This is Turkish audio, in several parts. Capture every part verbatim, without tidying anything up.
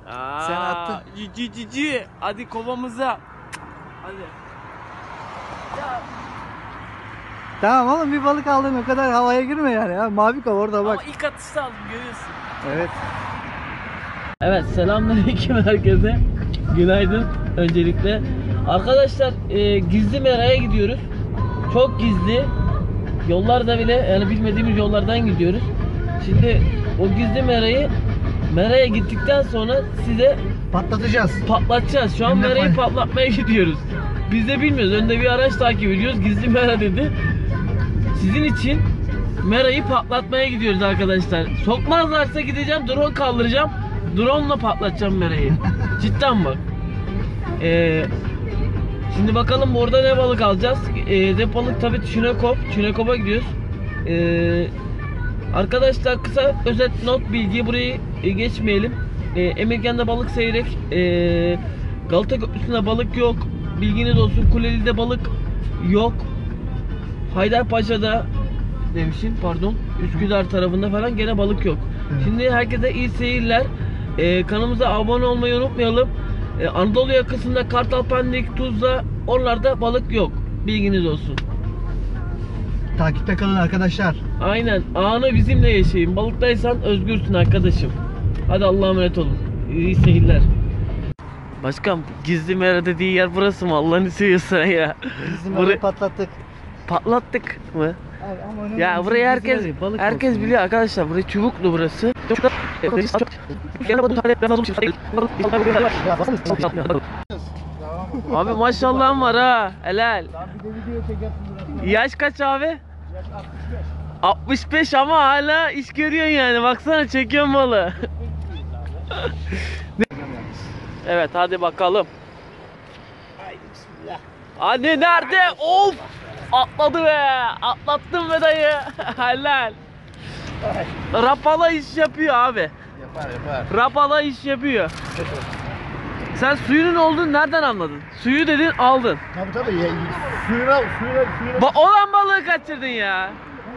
Aa, Sen attın. Cici cici. Hadi kovamıza. Hadi. Ya. Tamam oğlum, bir balık aldın, o kadar havaya girme yani ya. Mavi kova orada bak. Ama ilk atışta aldım, görüyorsun. Evet. Evet, selamünaleyküm herkese. Günaydın öncelikle. Arkadaşlar e, gizli meraya gidiyoruz. Çok gizli. Yollarda bile yani bilmediğimiz yollardan gidiyoruz. Şimdi o gizli merayı meraya gittikten sonra size Patlatacağız. patlatacağız. Şu an Günde merayı pay- patlatmaya gidiyoruz. Biz de bilmiyoruz. Önde bir araç takip ediyoruz. Gizli mera dedi. Sizin için merayı patlatmaya gidiyoruz arkadaşlar. Sokmazlarsa gideceğim, drone kaldıracağım. Drone'la patlatacağım merayı. Cidden bak. Ee, şimdi bakalım orada ne balık alacağız. Ee, de balık tabii Çinekop. Çinekop'a gidiyoruz. Ee, arkadaşlar kısa özet not bilgi, burayı e, geçmeyelim. Ee, Emirgan'da balık seyrek. Ee, Galata Köprüsü'nde balık yok. Bilginiz olsun. Kuleli'de balık yok. Haydarpaşa'da demişim pardon. Üsküdar tarafında falan gene balık yok. Evet. Şimdi herkese iyi seyirler. Ee, kanalımıza abone olmayı unutmayalım. Ee, Anadolu yakasında Kartal, Pendik, Tuzla, oralarda balık yok. Bilginiz olsun. Takipte kalın arkadaşlar. Aynen. Anı bizimle yaşayın. Balıktaysan özgürsün arkadaşım. Hadi Allah'a emanet olun. İyi seyirler. Başkan, gizli mera dediği yer burası mı? Allah'ını seviyorsan ya. Gizli Burayı merayı patlattık. patlattık mı? Abi, ama önemli Ya değil, burayı gizli herkes merayı, balık herkes olsun. biliyor arkadaşlar. Burası Çubuklu burası. Abi maşallahım var ha. Helal. Yaş kaç abi? altmış beş ama hala iş görüyorsun yani. Baksana, çekiyorsun malı. Evet, hadi bakalım. Hadi nerede? Of! Atladı be! Atlattım be dayı. Helal. Rapala iş yapıyor abi. Yapar yapar. Rapala iş yapıyor. Sen suyunun olduğunu nereden anladın? Suyu dedin, aldın. Tabii tabii. Ya, suyuna suyuna suyuna. Ba olan balığı kaçırdın ya.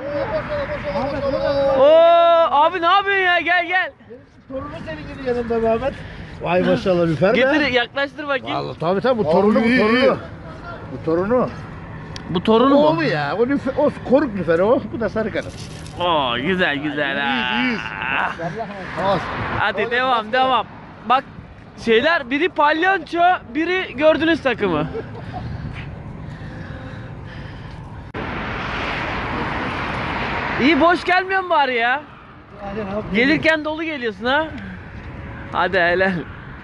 Oo abi, ne yapıyorsun ya? Gel gel. Torunu senin gibi yanımda Mehmet. Vay maşallah Lüfer be. Getir, yaklaştır bakayım. Vallahi tabii tabii bu torunu bu torunu. Bu torunu. Bu torunu O mu? mu ya? O, lüfer, o koruk lüfer o. Bu da sarı kanat. Oo güzel güzel ha. İyiyiz. Olsun. Hadi devam devam. Bak şeyler, biri palyonço, biri gördünüz takımı. İyi, boş gelmiyorsun bari ya. Gelirken dolu geliyorsun ha. Hadi helal.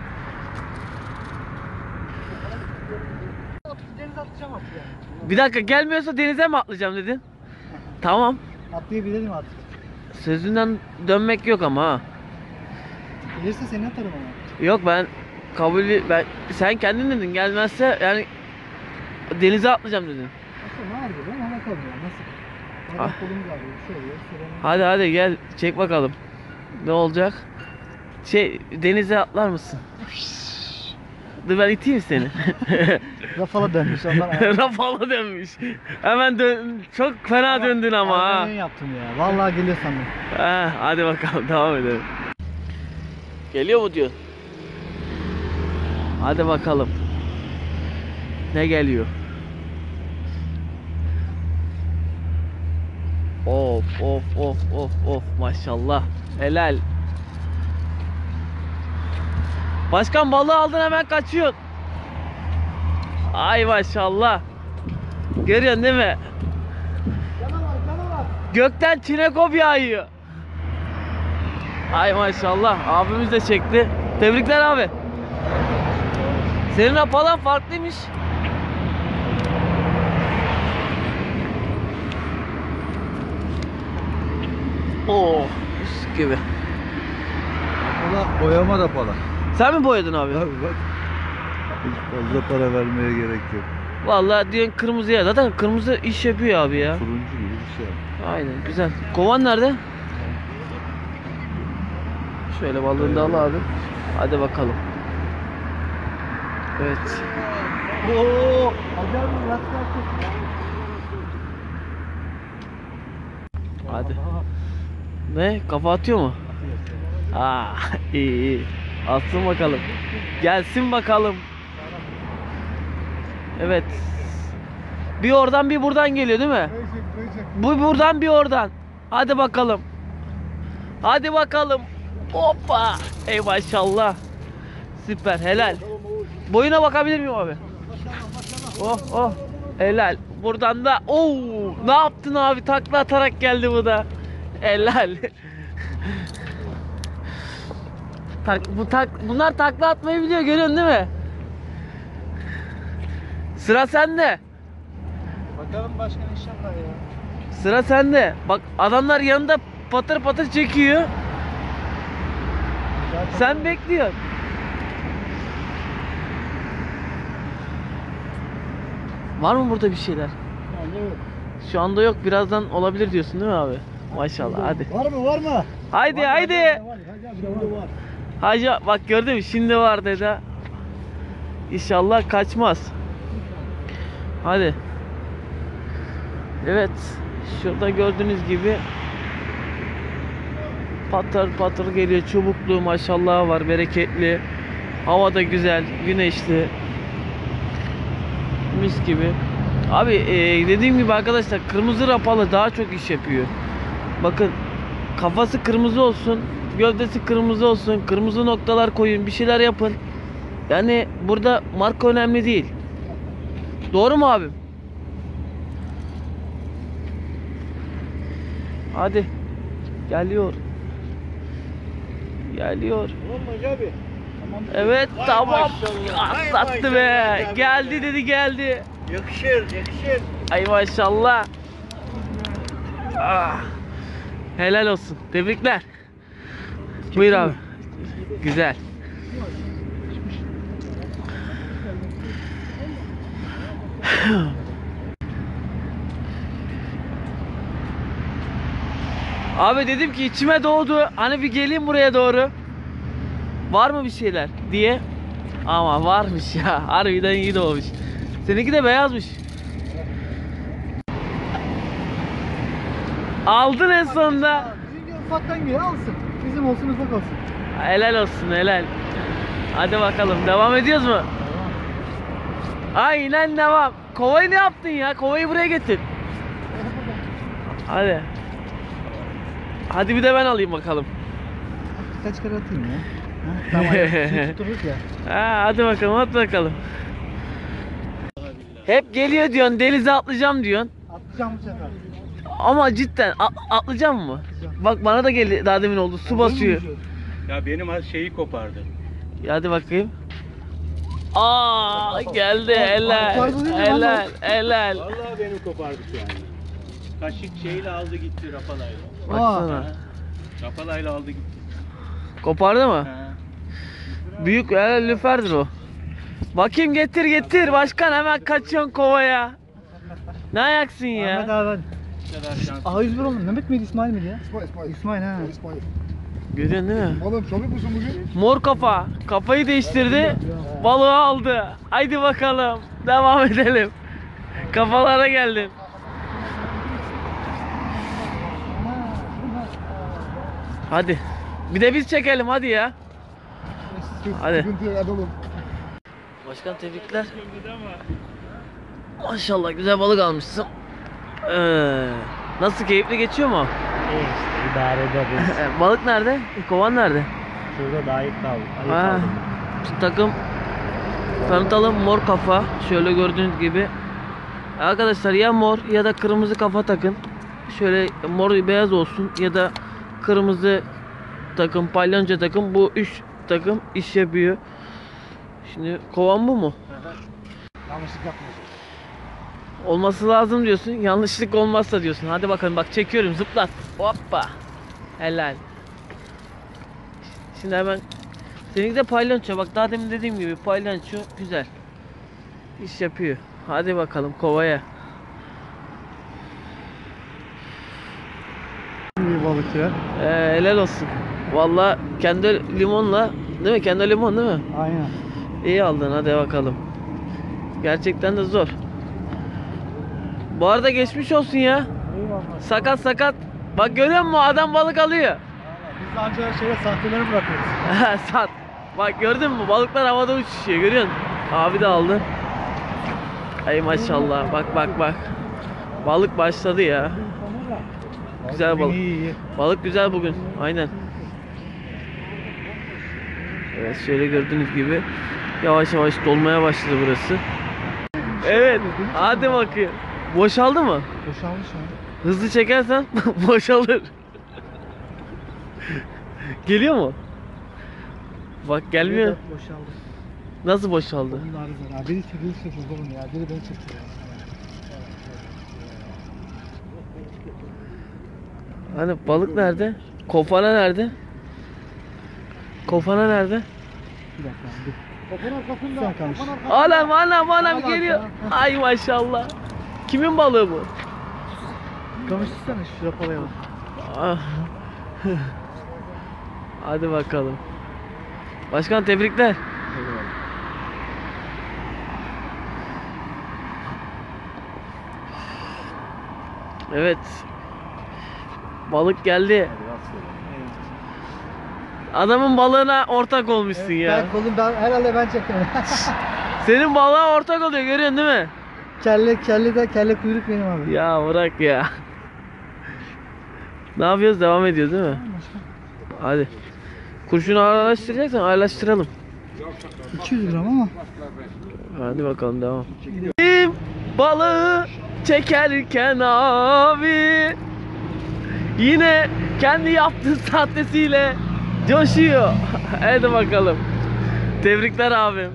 Denize atlayacağım artık yani. Bir dakika, gelmiyorsa denize mi atlayacağım dedin? Tamam. Atlayabilirim artık. Sözünden dönmek yok ama ha. Gelirse seni atarım ama. Yok, ben kabulü ben sen kendin dedin, gelmezse yani denize atlayacağım dedin. Aslında ne yapıyor? Ben ona kalmıyorum. Nasıl? Ah. Adam kolumuz ağrıyor. Bir şey oluyor. Sıranın... Hadi hadi gel, çek bakalım. Ne olacak? Şey, denize atlar mısın? Dur ben iteyim seni. Rafala dönmüş ondan. Rafala dönmüş. Hemen dön, çok fena döndün ama ha. Ben yaptım ya. Vallahi geliyor sandım. Ha, hadi bakalım devam edelim. Geliyor mu diyor? Hadi bakalım. Ne geliyor? Of of of of of, maşallah. Helal. Başkan, balığı aldın hemen kaçıyorsun. Ay maşallah. Görüyorsun değil mi? Canavar canavar. Gökten çinekop yağıyor. Ay maşallah. Abimiz de çekti. Tebrikler abi. Senin apalan farklıymış. Oo, mis gibi. Rapala boyama rapala. Sen mi boyadın abi? Abi bak. Hiç fazla para vermeye gerek yok. Vallahi diyorsun kırmızıya. Zaten kırmızı iş yapıyor abi ya. Turuncu gibi bir şey. Aynen, güzel. Kovan nerede? Şöyle balığını da al abi. Hadi bakalım. Evet. Oo! Acayip bir rast Hadi. Ne? Kafa atıyor mu? Aa, iyi iyi. Alsın bakalım. Gelsin bakalım. Evet. Bir oradan bir buradan geliyor değil mi? Bu buradan bir oradan. Hadi bakalım. Hadi bakalım. Hoppa. Ey maşallah. Süper, helal. Boyuna bakabilir miyim abi? Oh oh. Helal. Buradan da oo, ne yaptın abi? Takla atarak geldi bu da. Helal. Tak, bu tak, bunlar takla atmayı biliyor, görüyorsun değil mi? Sıra sende. Bakalım başkan inşallah ya. Sıra sende. Bak adamlar yanında patır patır çekiyor. Sen bekliyorsun. Var mı burada bir şeyler? Şu anda yok. Birazdan olabilir diyorsun değil mi abi? Maşallah, hadi. Var mı var mı? Haydi haydi. Var. Hacı bak gördün mü? Şimdi var dedi. İnşallah kaçmaz. Hadi. Evet. Şurada gördüğünüz gibi patır patır geliyor. Çubuklu maşallah var. Bereketli. Hava da güzel. Güneşli. Mis gibi. Abi e, dediğim gibi arkadaşlar, kırmızı rapalı daha çok iş yapıyor. Bakın, kafası kırmızı olsun, gövdesi kırmızı olsun, kırmızı noktalar koyun, bir şeyler yapın. Yani burada marka önemli değil. Doğru mu abim? Hadi. Geliyor. Geliyor. Olmaz abi. Tamam. Evet, Vay tamam. maşallah, vay Atlattı be. maşallah. Geldi dedi, geldi. Yakışır, yakışır. Ay maşallah. Ah. Helal olsun. Tebrikler. Buyur abi. Güzel. Abi dedim ki içime doğdu. Hani bir geleyim buraya doğru. Var mı bir şeyler diye. Ama varmış ya. Harbiden iyi doğmuş. Seninki de beyazmış. Aldın en sonunda. Bizimki ufaktan geliyor, alsın. Bizim olsun, ufak olsun. Helal olsun, helal. Hadi bakalım, devam ediyoruz mu? Aynen devam. Kovayı ne yaptın ya? Kovayı buraya getir. Hadi. Hadi bir de ben alayım bakalım. Kaç kere atayım ya? Ha, tamam. Şimdi tuttururuz ya. Ha, hadi bakalım, at bakalım. Hep geliyor diyorsun, denize atlayacağım diyorsun. Atlayacağım bu sefer. Ama cidden a- atlayacağım mı? Bak bana da geldi, daha demin oldu. Su basıyor. Ya benim şeyi kopardı. Hadi bakayım. Aa, geldi, helal. Pardon, değil mi? Helal, helal. Vallahi benim kopardı şu an. Kaşık şeyle aldı gitti rapalayla. Baksana. Rapalayla aldı gitti. Kopardı mı? Ha. Büyük helal lüferdir o. Bakayım, getir getir. Başkan hemen kaçıyorsun kovaya. Ne ayaksın Ahmet ya? abi. Bu kadar şans. A yüz bir oldu. Mehmet miydi, İsmail miydi ya? İsmail, İsmail. İsmail ha. İsmail. Görüyorsun değil mi? Oğlum çabuk musun bugün? Mor kafa. Kafayı değiştirdi. Balığı aldı. Haydi bakalım. Devam edelim. Kafalara geldin. Hadi. Bir de biz çekelim hadi ya. Hadi. Sıkıntı yok, hadi oğlum. Başkan tebrikler. Maşallah güzel balık almışsın. Ee, nasıl, keyifli geçiyor mu? İyi işte idare ederiz. Balık nerede? Kovan nerede? Şurada da ayıp kaldı. Ayıp Ha, kaldı. şu takım tanıtalım, mor kafa. Şöyle gördüğünüz gibi. Arkadaşlar ya mor ya da kırmızı kafa takın. Şöyle mor beyaz olsun ya da kırmızı takım, palyonca takım. Bu üç takım iş yapıyor. Şimdi kovan bu mu? Yanlışlık yapmıyorsun. Olması lazım diyorsun. Yanlışlık olmazsa diyorsun. Hadi bakalım, bak çekiyorum, zıplat. Hoppa. Helal. Şimdi hemen seninki de palyonço. Bak daha demin dediğim gibi palyonço güzel. İş yapıyor. Hadi bakalım kovaya. Bir balık ya. Ee, helal olsun. Vallahi kendi limonla, değil mi? Kendi limon değil mi? Aynen. İyi aldın, hadi bakalım. Gerçekten de zor. Bu arada geçmiş olsun ya. Eyvallah. Sakat sakat. Bak görüyor musun, adam balık alıyor. Biz de ancak şeye sahteleri bırakıyoruz. Sat. Bak gördün mü? Balıklar havada uçuşuyor. Görüyor musun? Abi de aldı. Ay maşallah. Bak bak bak. Balık başladı ya. Güzel balık. Balık güzel bugün. Aynen. Evet şöyle gördüğünüz gibi yavaş yavaş dolmaya başladı burası. Evet. Hadi bakayım. Boşaldı mı? Boşalmış mı? Hızlı çekersen boşalır. Geliyor mu? Bak gelmiyor. Boşaldı. Nasıl boşaldı? Bunlar var. Biri çekilip çekildi oğlum ya. Biri beni çekti. Hani balık nerede? Kofana nerede? Kofana nerede? Bir dakika dur. Kapın arkasında. Sen kalmış. Anam anam anam Al, al, geliyor. al. Ay maşallah. Kimin balığı bu? Kamıştırsana şu rapalaya bak. Ah. Hadi bakalım. Başkan tebrikler. Evet. Balık geldi. Adamın balığına ortak olmuşsun ya. Ben kolum ben herhalde ben çektim. Senin balığa ortak oluyor, görüyorsun değil mi? kelle kelle de kelle kuyruk benim abi. Ya bırak ya. Ne yapıyoruz? Devam ediyoruz değil mi? Hadi. Kurşunu ağırlaştıracaksan ağırlaştıralım. iki yüz gram ama. Hadi bakalım devam. Benim balığı çekerken abi yine kendi yaptığı sahtesiyle coşuyor. Hadi bakalım. Tebrikler abim.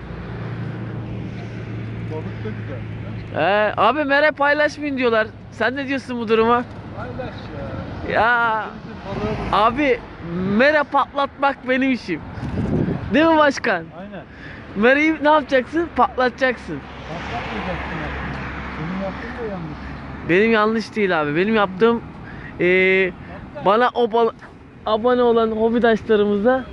Balık da güzel. He, abi mere paylaşmayın diyorlar. Sen ne diyorsun bu duruma? Paylaş ya. Ya abi mere patlatmak benim işim. Değil mi başkan? Aynen. Mereyi ne yapacaksın? Patlatacaksın. Patlatmayacaksın abi. Benim yaptığım da yanlış. Benim yanlış değil abi. Benim yaptığım eee, bana o bal abone olan hobidaşlarımıza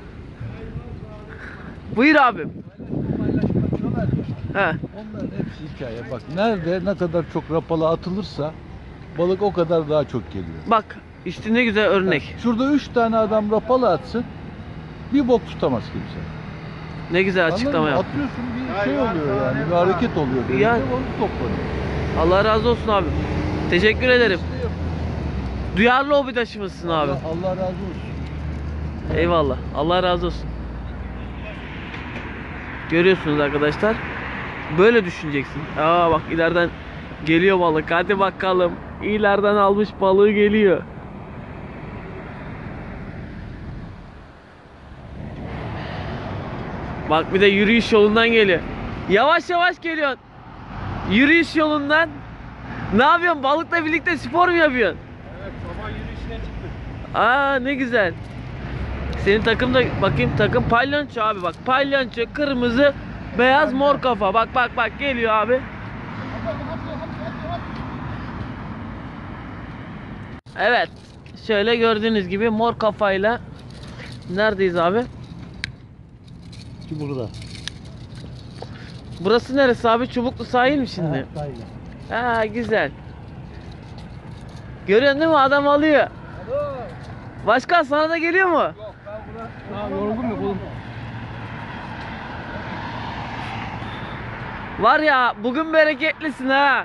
buyur abim. He. Onların hepsi hikaye. Bak nerede ne kadar çok rapala atılırsa balık o kadar daha çok geliyor. Bak işte ne güzel örnek. Şurada üç tane adam rapala atsın, bir bok tutamaz kimse. Ne güzel Anladın açıklama mı? yap. Atıyorsun bir şey oluyor yani, bir hareket oluyor. Denizde Yani. balık toplanıyor. Allah razı olsun abi. Teşekkür ederim. İşte yap- Duyarlı hobidaşımızsın abi. Allah, Allah razı olsun. Eyvallah. Allah razı olsun. Görüyorsunuz arkadaşlar. Böyle düşüneceksin. Aa bak ileriden geliyor balık. Hadi bakalım. İleriden almış balığı geliyor. Bak bir de yürüyüş yolundan geliyor. Yavaş yavaş geliyorsun. Yürüyüş yolundan. Ne yapıyorsun? Balıkla birlikte spor mu yapıyorsun? Evet, sabah yürüyüşüne çıktık. Aa ne güzel. Senin takım da bakayım takım palyonço abi bak. Palyonço kırmızı beyaz mor kafa. Bak bak bak geliyor abi. Evet. Şöyle gördüğünüz gibi mor kafayla neredeyiz abi? Burada. Burası neresi abi? Çubuklu sahil mi şimdi? Ha güzel. Görüyorsun değil mi? Adam alıyor. Başkan sana da geliyor mu? Ha, yorgun mu oğlum? Var ya bugün bereketlisin ha.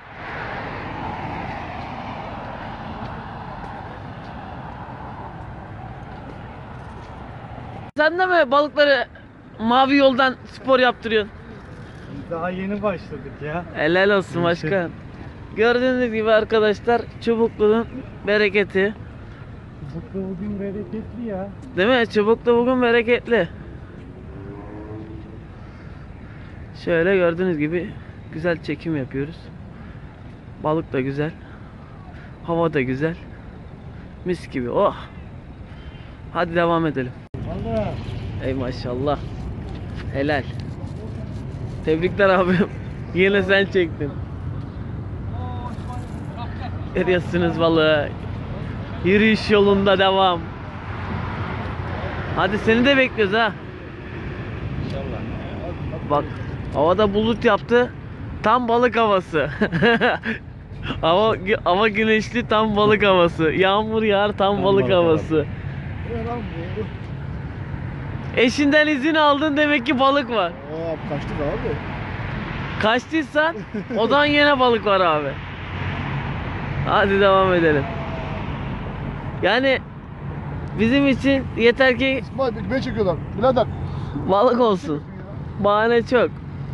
Sen de mi balıkları mavi yoldan spor yaptırıyorsun? Daha yeni başladık ya. Helal olsun başkan. Gördüğünüz gibi arkadaşlar Çubuklu'nun bereketi. Bu bugün bereketli ya. Değil mi? Çubuklu bugün bereketli. Şöyle gördüğünüz gibi güzel çekim yapıyoruz. Balık da güzel. Hava da güzel. Mis gibi. Oh. Hadi devam edelim. Vallahi. Ey maşallah. Helal. Tebrikler abim. Yine sen çektin. Görüyorsunuz balığı. Yürüyüş yolunda devam. Hadi seni de bekliyoruz ha. İnşallah. Bak havada bulut yaptı. Tam balık havası. hava hava güneşli tam balık havası. Yağmur yağar tam, Tam balık balık havası. Eşinden izin aldın, demek ki balık var. Aa, kaçtık abi. Kaçtıysan odan yine balık var abi. Hadi devam edelim. Yani bizim için yeter ki İsmail ekmeği çekiyorlar. Birader. balık olsun. Bahane çok.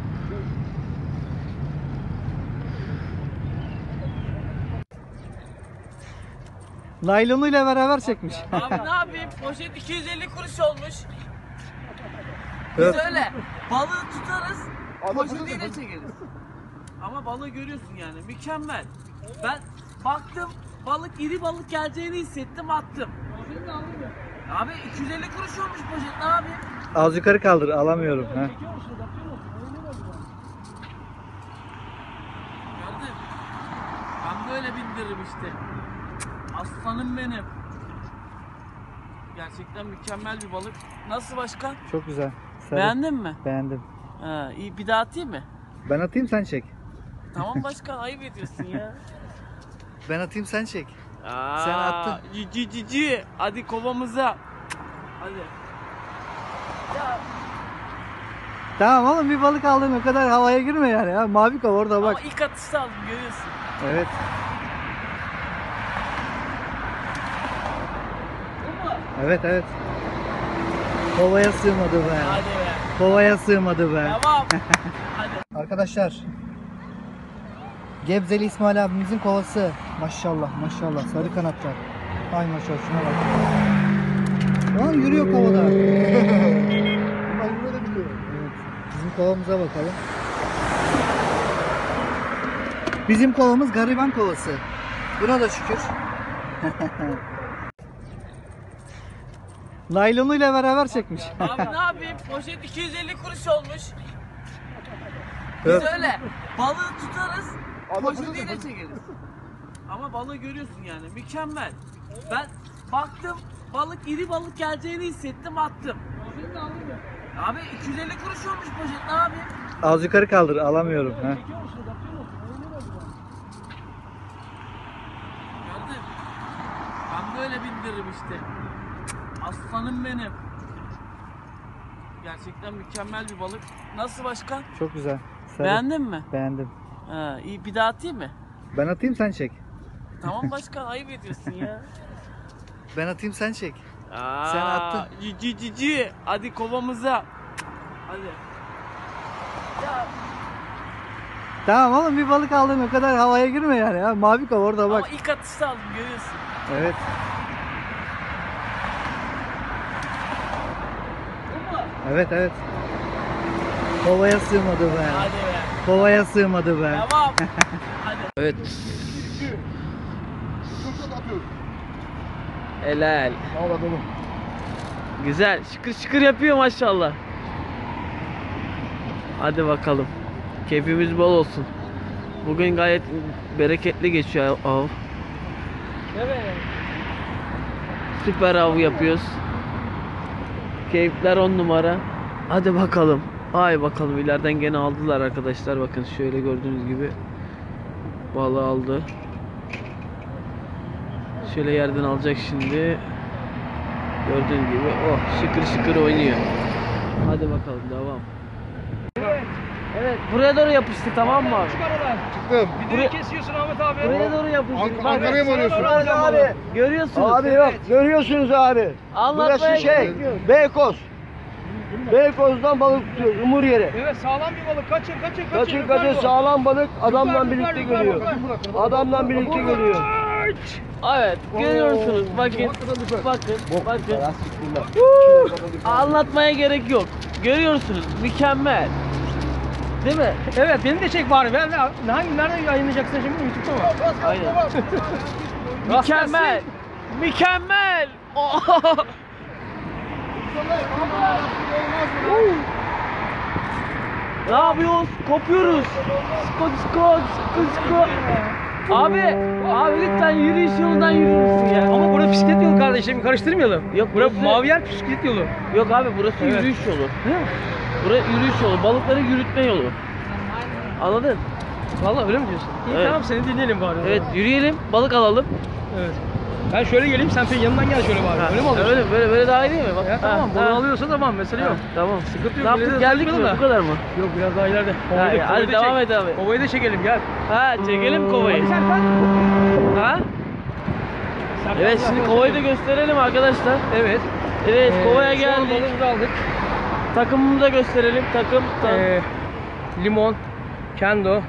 Naylonuyla beraber çekmiş. Abi ne yapayım? Poşet iki yüz elli kuruş olmuş. Biz Evet. öyle balığı tutarız, poşetiyle çekeriz. Ama balığı görüyorsun yani, mükemmel. Ben baktım, balık iri balık geleceğini hissettim, attım. Abi iki yüz elli kuruş olmuş poşet, ne yapayım? Az yukarı kaldır, alamıyorum. Heh. Gördün. Ben böyle bindiririm işte. Aslanım benim. Gerçekten mükemmel bir balık. Nasıl başkan? Çok güzel. Sarı. Beğendin mi? Beğendim. Ha, iyi, bir daha atayım mı? Ben atayım sen çek. Tamam başkan, ayıp ediyorsun ya. Ben atayım sen çek. Aa, Sen attın. Cici cici. Hadi kovamıza. Hadi. Ya Tamam oğlum, bir balık aldın, o kadar havaya girme yani ya. Mavi kova orada bak. ama ilk atışta aldım, görüyorsun. Evet. Bu mu? Evet evet. Kovaya sığmadı be. Hadi be. Kovaya sığmadı be. Tamam. Hadi. Arkadaşlar, Gebzeli İsmail abimizin kovası. Maşallah maşallah, sarı kanatlar. Ay maşallah, şuna bak. Lan yürüyor kovada. Evet, bizim kovamıza bakalım. Bizim kovamız gariban kovası. Buna da şükür. Naylonuyla beraber çekmiş. Abi ne yapayım? Poşet iki yüz elli kuruş olmuş. Biz Evet. öyle balığı tutarız, poşetiyle çekeriz. Ama balığı görüyorsun yani, mükemmel. Ben baktım, balık iri balık geleceğini hissettim, attım. Abi iki yüz elli kuruş olmuş poşet, ne yapayım? Az yukarı kaldır, alamıyorum. Heh. Gördün. Ben böyle bindiririm işte. Aslanım benim. Gerçekten mükemmel bir balık. Nasıl başkan? Çok güzel. Sarı. Beğendin mi? Beğendim. Ha, iyi, bir daha atayım mı? Ben atayım sen çek. Tamam başkan, ayıp ediyorsun ya. Ben atayım sen çek. Aa, Sen attın. Cici cici. Hadi kovamıza. Hadi. Ya Tamam oğlum, bir balık aldın, o kadar havaya girme yani ya. Mavi kova orada bak. ama ilk atışta aldım, görüyorsun. Evet. Bu mu? Evet evet. Kovaya sığmadı be. Hadi be. Kovaya sığmadı be. Tamam. Hadi. Evet. Helal. Ağladım. Güzel. Şıkır şıkır yapıyor maşallah. Hadi bakalım. Keyfimiz bol olsun. Bugün gayet bereketli geçiyor av. Süper av yapıyoruz. Keyifler on numara. Hadi bakalım. Ay bakalım, ileriden gene aldılar arkadaşlar. Bakın şöyle gördüğünüz gibi balığı aldı. Şöyle yerden alacak şimdi. Gördüğünüz gibi oh, şıkır şıkır oynuyor. Hadi bakalım, devam. Evet, buraya doğru yapıştı, tamam mı abi? Çıktım. Buraya, Kesiyorsun Ahmet abi. buraya doğru yapıştı. Ank- Bak, Ankara'ya mı arıyorsun? Burası abi. Görüyorsunuz. Abi yok, görüyorsunuz abi. Anlatmaya Burası şey, gerek yok. Beykoz. Beykoz'dan balık tutuyoruz, umur yeri. Evet, sağlam bir balık. Kaçın kaçın kaçın. Kaçın kaçın sağlam balık adamla Yukarı, birlikte yukarı, geliyor. yukarı. Adamla birlikte geliyor. Evet, görüyorsunuz. Bakın, bakın, bakın. Anlatmaya gerek yok. Görüyorsunuz, mükemmel. Değil mi? Evet, beni de çek bari. Ben ne- hangi nereden yayınlayacaksın şimdi? YouTube'da mı? Aynen. Mükemmel. Mükemmel. Oh. Ne yapıyoruz? Kopuyoruz. Skot skot skot skot. Abi, abi lütfen yürüyüş yolundan yürür müsün ya? Ama burada bisiklet yolu kardeşim, karıştırmayalım. Yok, Burada burası- mavi yer bisiklet yolu. Yok abi, burası Evet. yürüyüş yolu. Burası yürüyüş yolu, balıkları yürütme yolu. Anladın? Vallahi öyle mi diyorsun? İyi Evet. tamam, seni dinleyelim bari. o Evet, zaman. yürüyelim, balık alalım. Evet. Ben şöyle geleyim, sen senin yanından gel şöyle bari. Ha, Öyle mi alıyorsun? Öyle böyle böyle daha iyi değil mi? Bak. Ya tamam, Ha, balığı ha. alıyorsa tamam, mesele Ha, yok. tamam. Sıkıntı yok. Ne yaptık? ileride Geldik mi? sıkmayalım da. Bu kadar mı? Yok, biraz daha ileride. Kovayı, Ha, da- hadi kovayı da devam çek. et abi. Kovayı da çekelim, gel. Ha, çekelim kovayı. Ha? Evet, şimdi kovayı da gösterelim arkadaşlar. Evet. Evet, Ee, kovaya şu an geldik. balığımızı aldık. Takımımızı da gösterelim. Takım. ta- Ee, limon, kendo.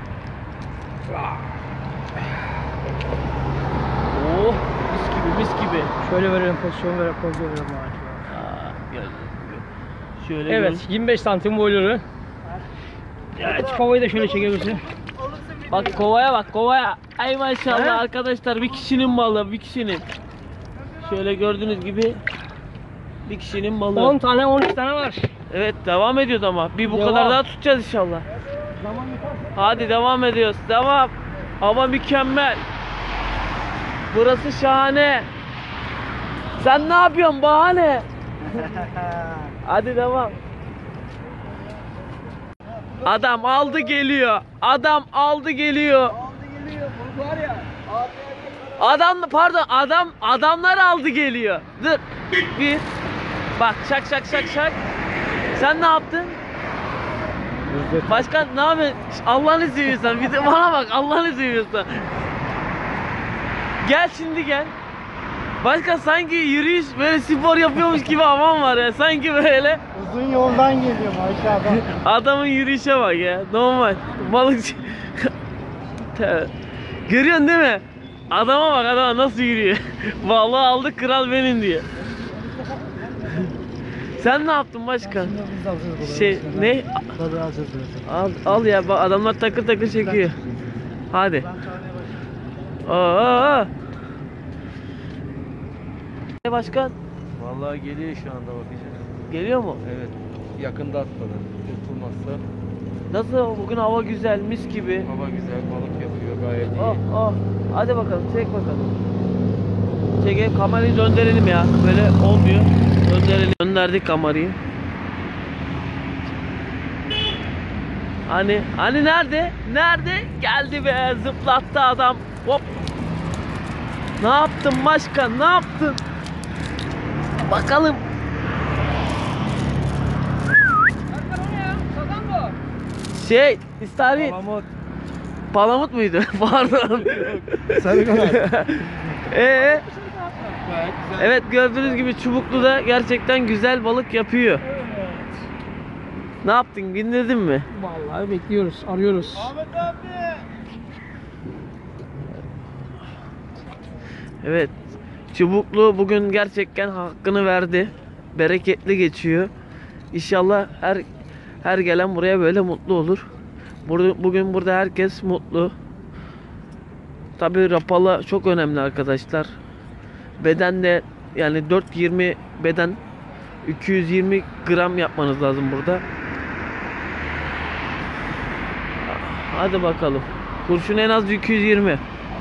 Oh, mis gibi, mis gibi. Şöyle verelim, pozisyon verelim, pozisyon verelim. Aa, gel. Şöyle Evet, gör. yirmi beş santim boyları. Evet, kovayı da şöyle çekebilirsin. Bak kovaya bak, kovaya. Ay maşallah He? arkadaşlar, bir kişinin balığı, bir kişinin. Şöyle gördüğünüz gibi bir kişinin balığı. on tane, on üç tane var. Evet, devam ediyoruz ama. Bir bu Devam. kadar daha tutacağız inşallah. Hadi devam ediyoruz. Devam. Hava mükemmel. Burası şahane. Sen ne yapıyorsun bahane? Hadi devam. Adam aldı geliyor. Adam aldı geliyor. Adam pardon adam adamlar aldı geliyor. Dur. Bir. Bak şak şak şak şak. Sen ne yaptın? Başkan ne yapıyorsun? Allah'ını seviyorsan bir de bana bak, Allah'ını seviyorsan. Gel şimdi gel. Başkan sanki yürüyüş böyle spor yapıyormuş gibi havan var ya. Sanki böyle. Uzun yoldan geliyorum aşağıdan. Adamın yürüyüşe bak ya. Normal. Balıkçı. Tövbe. Görüyorsun değil mi? Adama bak, adama nasıl yürüyor. Vallahi aldık, kral benim diye. Sen ne yaptın başkan? Şey ne? Tabii alacağız birazdan. Al, al ya, bak adamlar takır takır çekiyor. Hadi. Aa. Ne başkan? Vallahi geliyor şu anda, bakacağız. Geliyor mu? Evet. Yakında atladı. Kurtulmazsa Nasıl? Bugün hava güzel, mis gibi. hava güzel, balık yapıyor gayet iyi. Oh oh. Hadi bakalım, çek bakalım. Çekelim, kamerayı döndürelim ya. Böyle olmuyor. Döndürelim. Döndürdük kamerayı. Hani, hani nerede? Nerede? Geldi be, zıplattı adam. Hop. Ne yaptın başkan? Ne yaptın? Bakalım. Şey, istavrit. Palamut. Palamut muydu? Pardon. Sarı kanat. Ee, evet, gördüğünüz gibi Çubuklu'da gerçekten güzel balık yapıyor. Ne yaptın? Bindirdin mi? Vallahi bekliyoruz, arıyoruz. Evet. Çubuklu bugün gerçekten hakkını verdi. Bereketli geçiyor. İnşallah her her gelen buraya böyle mutlu olur. Burada, bugün burada herkes mutlu. Tabii rapala çok önemli arkadaşlar. Beden de yani dört yirmi beden, iki yüz yirmi gram yapmanız lazım burada. Hadi bakalım. Kurşun en az iki yüz yirmi.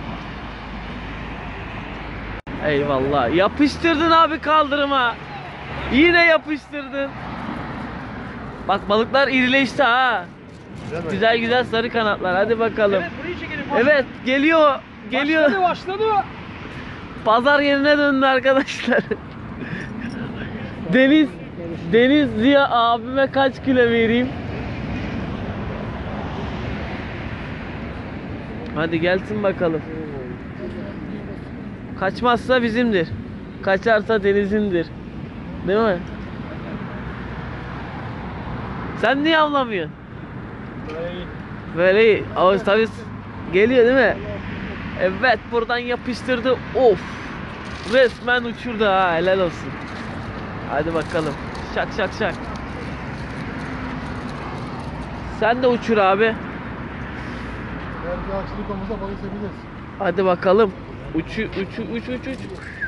Eyvallah. Yapıştırdın abi kaldırıma. Yine yapıştırdın. Bak balıklar irileşti ha. Güzel güzel sarı kanatlar. Hadi bakalım. Evet, burayı çekelim. Evet, geliyor. Geliyor. Başladı, başladı. Pazar yerine döndü arkadaşlar. Deniz Deniz Ziya abime kaç kilo vereyim? Hadi gelsin bakalım. Kaçmazsa bizimdir. Kaçarsa Deniz'indir. Değil mi? Sen niye avlamıyorsun? Böyle iyi. Ama tabii geliyor değil mi? Evet, buradan yapıştırdı. Of. Resmen uçurdu ha, helal olsun. Hadi bakalım. Şak şak şak. Sen de uçur abi. Belki aksilik olmasa balık seveceğiz. Hadi bakalım. Uçu uçu uç uç uç.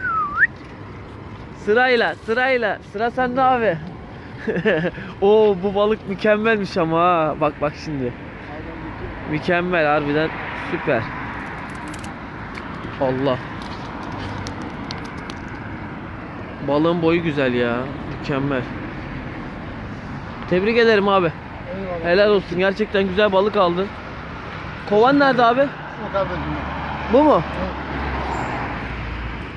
Sırayla sırayla. Sıra sende abi. Oo, bu balık mükemmelmiş ama ha. Bak bak şimdi. Mükemmel, harbiden süper. Allah. Balığın boyu güzel ya. Mükemmel. Tebrik ederim abi. Eyvallah. Helal olsun. Gerçekten güzel balık aldın. Kovan nerede abi? O kardeşim. Bu mu?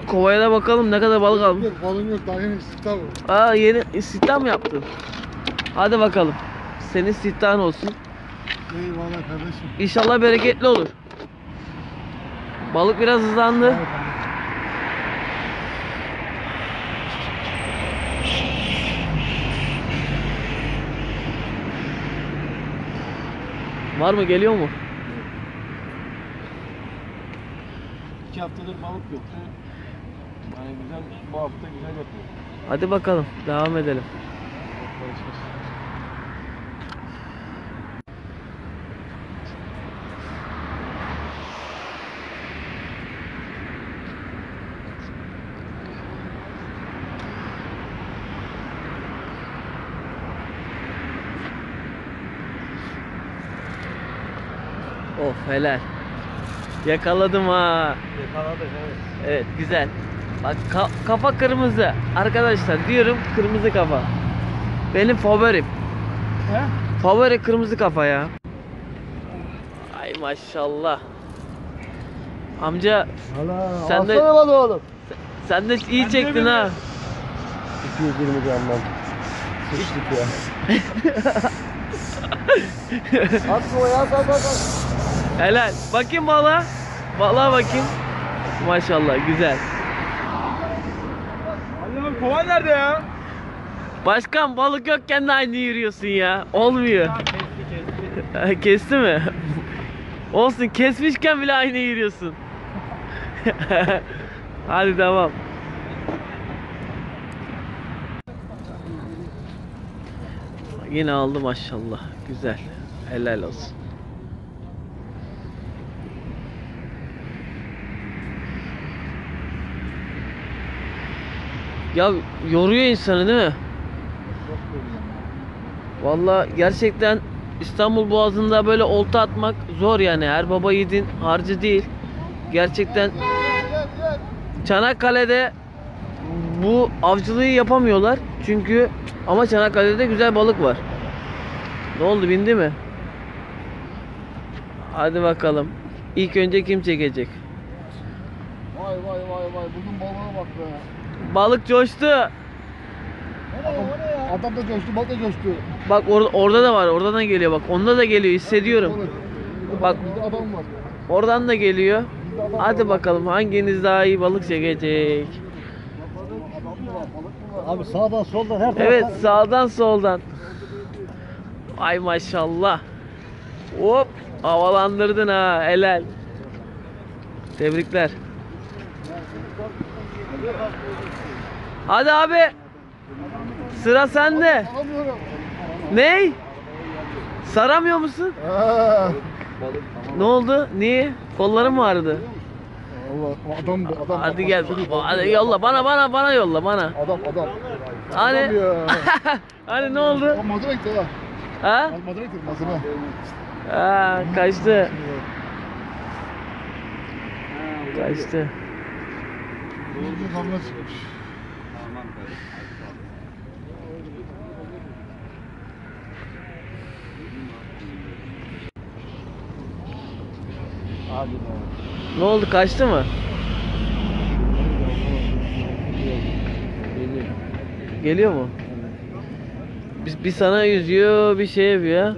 kovaya da bakalım ne kadar balık almış. Balım yok, daha yeni istihdam. Aa yeni istihdam mı yaptın? Hadi bakalım. Senin istihdamın olsun. Eyvallah kardeşim. İnşallah bereketli olur. Balık biraz hızlandı. Var mı? Geliyor mu? İki haftadır balık yoktu. Yani güzel, bu hafta güzel yapıyor. Hadi bakalım. Devam edelim. Of helal. Yakaladım ha. Yakaladık evet. Evet güzel. Bak ka- kafa kırmızı. Arkadaşlar diyorum kırmızı kafa. Benim favorim. He? Favori kırmızı kafa ya. Ay maşallah. Amca sen de Alsana balığı oğlum. sen de iyi çektin ha. iki yüz yirmi gramdan. Sıçtık ya. At kovaya at at at. Helal. Bakayım balığa. Balığa bakayım. Maşallah güzel. Ali abi kova nerede ya? Başkan balık yokken de aynı yürüyorsun ya. Olmuyor. Kesti mi? Olsun kesmişken bile aynı yürüyorsun. Hadi devam. Yine aldı maşallah. Güzel. Helal olsun. Ya yoruyor insanı değil mi? Vallahi gerçekten İstanbul Boğazı'nda böyle olta atmak zor yani. Her baba yiğidin harcı değil. Gerçekten Çanakkale'de bu avcılığı yapamıyorlar. Çünkü ama Çanakkale'de güzel balık var. Ne oldu, bindi mi? Hadi bakalım. İlk önce kim çekecek? Vay vay vay vay, bugün balığa bak be. Balık coştu. Adam, adam da coştu, balık da coştu. Bak or- orada da var. Oradan da geliyor bak. Onda da geliyor, hissediyorum. Balık. Bak Bizde adam var. oradan da geliyor. Hadi bakalım hanginiz daha iyi balık çekecek. Abi sağdan soldan her Evet, sağdan soldan. Ay maşallah. Hop, havalandırdın ha, helal. Tebrikler. Hadi abi. Sıra sende. Alamıyorum. Ney? Saramıyor musun? Aa, Ne oldu? Niye? Kolların mı ağrıdı? Allah, adam bu adam. Hadi gel. Hadi yolla bana bana bana yolla bana. Adam adam. Hani Adam ya. hani ne oldu? O mazına gitti ha. Ha? Mazına gitti mazına. Ha, kaçtı. Kaçtı. Bugün kamera çıkmış. Hadi be. Ne oldu, kaçtı mı? Geliyor. Geliyor mu? Bir, bir sana yüzüyor, bir şey yapıyor.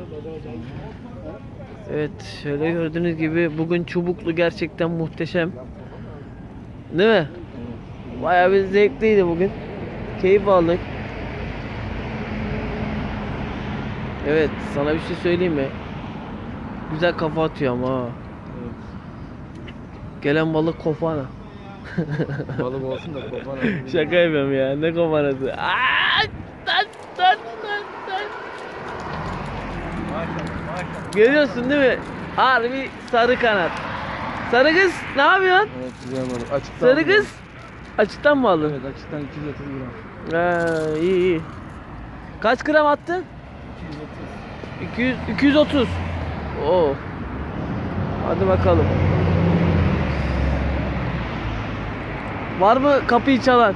Evet, şöyle gördüğünüz gibi bugün çubuklu gerçekten muhteşem. Değil mi? Bayağı bir zevkliydi bugün. Keyif aldık. Evet, sana bir şey söyleyeyim mi? Güzel kafa atıyor ama ha. Gelen balık kofana. Balık olsun da kopar. Şaka yapıyorum ya. Ne kofanası? Aa! Tan, tan, tan, tan. Görüyorsun değil mi? Harbi sarı kanat. Sarı kız ne yapıyorsun? Evet, güzel balık. Açıktan Sarı aldım. kız. Açıktan mı aldın? Evet, açıktan iki yüz otuz gram. Ha, iyi iyi. Kaç gram attın? iki yüz, iki yüz otuz. Oo. Hadi bakalım. Var mı kapıyı çalan?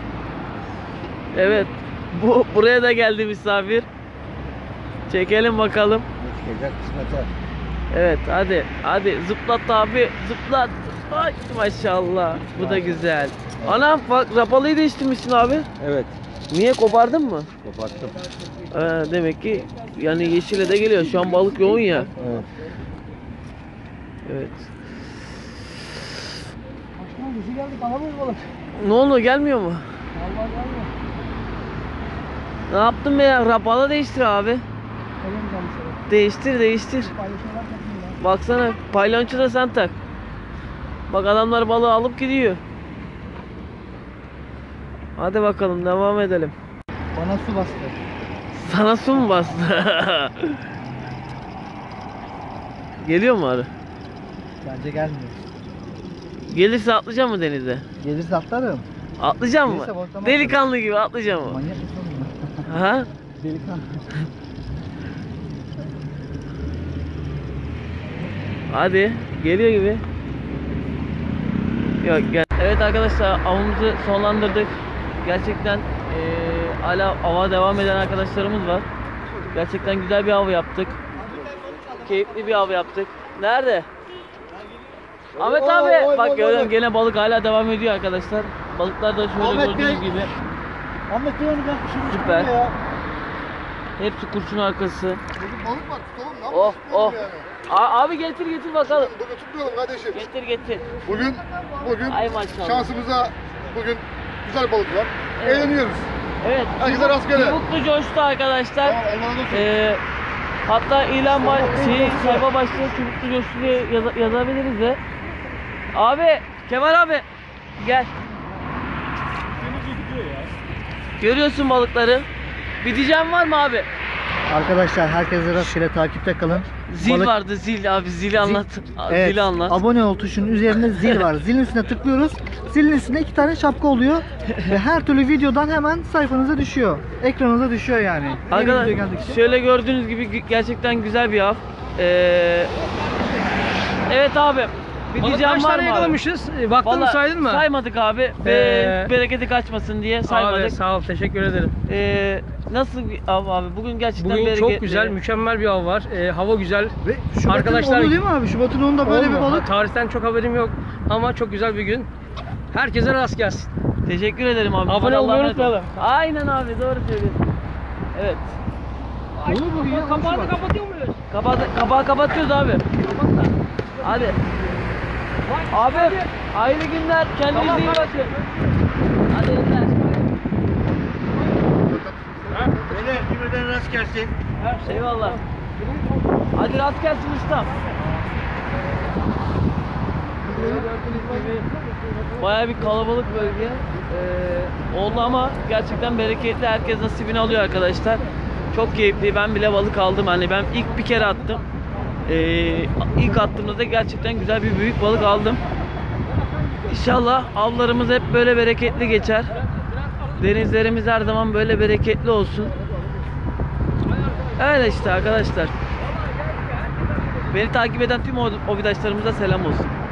Evet. Bu buraya da geldi misafir. Çekelim bakalım. Çıkacak kısmete. Evet hadi hadi zıplat abi, zıplat. Ay maşallah. Bu da güzel. Anam bak rapalıyı değiştirmişsin abi. Evet. Niye, kopardın mı? Koparttım. Ee, demek ki yani yeşile de geliyor. Şu an balık yoğun ya. Evet. Evet. Başkanım bizi geldik alamıyoruz balık. Ne oldu, gelmiyor mu? Vallahi gelmiyor. Ne yaptın be ya? Rapalı değiştir abi. Öyle mi gelmiş öyle? Değiştir değiştir. Paylaşımlar takayım ya. Baksana, paylonçu da sen tak. Bak adamlar balığı alıp gidiyor. Hadi bakalım devam edelim. Bana su bastı. Sana su mu bastı? Geliyor mu arı? Bence gelmiyor. Gelirse atlayacak mı denize? Gelirse atlarım. Atlayacak mı? Gelirse balıklama Delikanlı gibi atlayacak mı? Manyak mısın oğlum? Ha? Delikanlı. Hadi, geliyor gibi. Yok gel. Evet arkadaşlar, avımızı sonlandırdık. Gerçekten eee hala ava devam eden arkadaşlarımız var. Gerçekten güzel bir av yaptık. Keyifli bir av yaptık. Nerede? Ahmet abi, bak görüyorum gene balık hala devam ediyor arkadaşlar. Balıklar da şöyle Ahmet gördüğünüz Bey. gibi. Ahmet Bey onu ben pişirmiştim Süper. ya. Hepsi kurşun arkası. Bugün balık var tutalım lan. Oh oh. Yani. A- abi getir getir bakalım. Bugün tutmayalım kardeşim. Getir getir. Bugün bugün Ay maşallah. şansımıza bugün güzel balık var. Evet. Eğleniyoruz. Evet. Herkese rastgele. Çubuklu coştu arkadaşlar. Tamam, Allah'a emanet olun. Ee, hatta ilan baş, şey, sayfa başlığı çubuklu coştu diye yaza- yazabiliriz de. Abi, Kemal abi gel. Görüyorsun balıkları. Bir diyeceğim var mı abi? Arkadaşlar herkese rastgele takipte kalın. Zil Balık- vardı zil abi, zili anlat. Evet, Zili anlat. abone ol tuşunun üzerinde zil var. Zilin üstüne tıklıyoruz. Zilin üstünde iki tane şapka oluyor. Ve her türlü videodan hemen sayfanıza düşüyor. Ekranınıza düşüyor yani. Yeni video Arkadaşlar geldikçe. şöyle gördüğünüz gibi gü- gerçekten güzel bir av. Ee, evet abi. Bir Balık diyeceğim kaç var tane mı abi? yakalamışız? E, Baktın mı, Vallahi saydın mı? saymadık abi. Be- Ee, bereketi kaçmasın diye saymadık. Abi sağ ol, teşekkür ederim. Ee, nasıl bir av abi? Bugün gerçekten Bugün bereketli. çok güzel, mükemmel bir av var. E, hava güzel. Ve Şubat'ın Arkadaşlar- onu değil mi abi? Şubat'ın onda böyle bir Olmuyor. balık. Tarihten çok haberim yok ama çok güzel bir gün. Herkese rast gelsin. Teşekkür ederim abi. Abone Hadi olmayı Allah'a emanet ol. unutmayalım. Aynen abi, doğru söylüyorsun. Evet. Olur mu ya? Kapağını kapatıyor muyuz? Kapağı, kapağı kapatıyoruz abi. Hadi. Abi, hayırlı günler. Kendinize iyi bakın. Hadi günler. Beyler cümleden rast gelsin. Eyvallah. Hadi rast gelsin ustam. Bayağı bir kalabalık bölge ee, oldu ama gerçekten bereketli. Herkes nasibini alıyor arkadaşlar. Çok keyifli. Ben bile balık aldım. Hani ben ilk bir kere attım. Ee, ilk attığımda da gerçekten güzel bir büyük balık aldım. İnşallah avlarımız hep böyle bereketli geçer. Denizlerimiz her zaman böyle bereketli olsun. Öyle işte arkadaşlar. Beni takip eden tüm obidaşlarımıza selam olsun.